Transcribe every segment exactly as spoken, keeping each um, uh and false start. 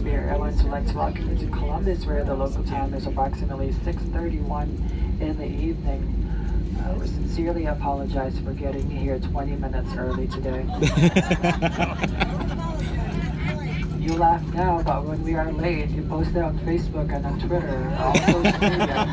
Spirit Airlines would like to welcome you to Columbus, where the local time is approximately six thirty-one in the evening. Uh, we sincerely apologize for getting here twenty minutes early today. You laugh now, but when we are late, you post it on Facebook and on Twitter, all social media.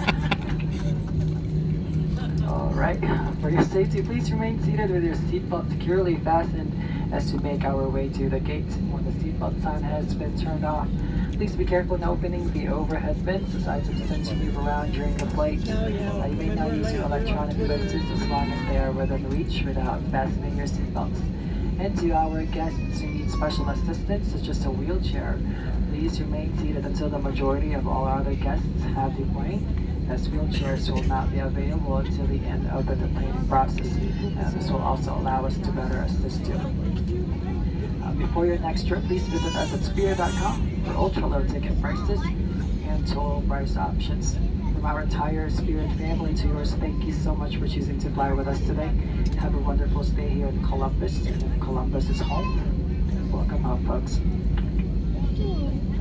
Alright, for your safety, please remain seated with your seatbelt securely fastened as we make our way to the gate. When the seatbelt sign has been turned off, please be careful in opening the overhead bins, as items tend to move around during the flight. Uh, you may not use your electronic devices as long as they are within reach without fastening your seatbelts. And to our guests who need special assistance, such as a wheelchair, please remain seated until the majority of all other guests have deplaning, as wheelchairs will not be available until the end of the deplaning process. Uh, this will also allow us to better assist you. Uh, before your next trip, please visit us at spirit dot com for ultra-low ticket prices and total price options. From our entire Spirit family to yours, thank you so much for choosing to fly with us today. Have a wonderful stay here in Columbus, and Columbus is home. Welcome home, folks.